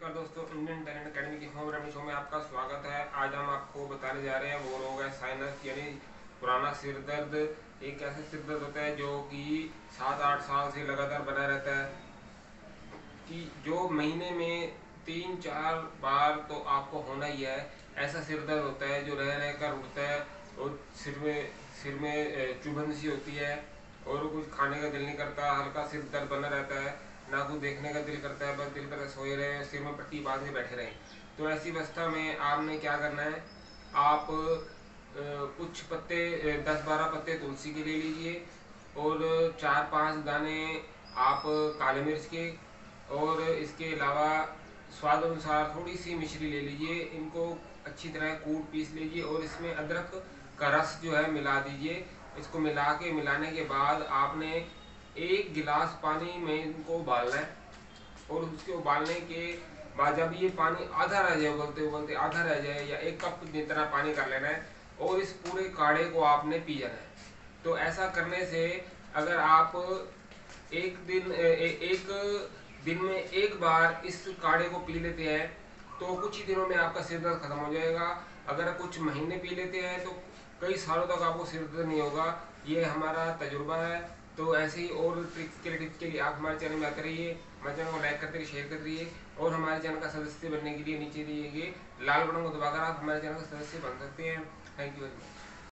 नमस्कार दोस्तों, Indian talent academy के होम रेमेडी शो में आपका स्वागत है। आज हम आपको बताने जा रहे हैं वो रोग है साइनस यानी पुराना सिर दर्द। एक ऐसा सिर दर्द होता है जो कि 7-8 साल से लगातार बना रहता है, कि जो महीने में 3-4 बार तो आपको होना ही है। ऐसा सिर दर्द होता है जो रह रह कर उठता है और सिर में चुभन सी होती है और कुछ खाने का दिल नहीं करता, हल्का सिर दर्द बना रहता है, ना कुछ देखने का दिल करता है, बस दिल करता है सोए रहे, सिर में पट्टी बांध के बैठे रहें। तो ऐसी अवस्था में आपने क्या करना है, आप कुछ पत्ते 10-12 पत्ते तुलसी के ले लीजिए और 4-5 दाने आप काले मिर्च के, और इसके अलावा स्वाद अनुसार थोड़ी सी मिश्री ले लीजिए। इनको अच्छी तरह कूट पीस लीजिए और इसमें अदरक का रस जो है मिला दीजिए। इसको मिलाने के बाद आपने 1 गिलास पानी में इनको उबालना है और उसके उबालने के बाद जब ये पानी आधा रह जाए, उबलते उबलते आधा रह जाए, या 1 कप जितना पानी कर लेना है और इस पूरे काढ़े को आपने पी जाना है। तो ऐसा करने से अगर आप एक दिन में 1 बार इस काढ़े को पी लेते हैं तो कुछ ही दिनों में आपका सिर दर्द खत्म हो जाएगा। अगर कुछ महीने पी लेते हैं तो कई सालों तक आपको सिर दर्द नहीं होगा। ये हमारा तजुर्बा है। तो ऐसे ही और टिप्स के लिए आप हमारे चैनल में आते रहिए, हमारे चैनल को लाइक करते रहिए, शेयर करते रहिए, और हमारे चैनल का सदस्य बनने के लिए नीचे दिए गए लाल बटन को दबाकर आप हमारे चैनल का सदस्य बन सकते हैं। Thank you very much.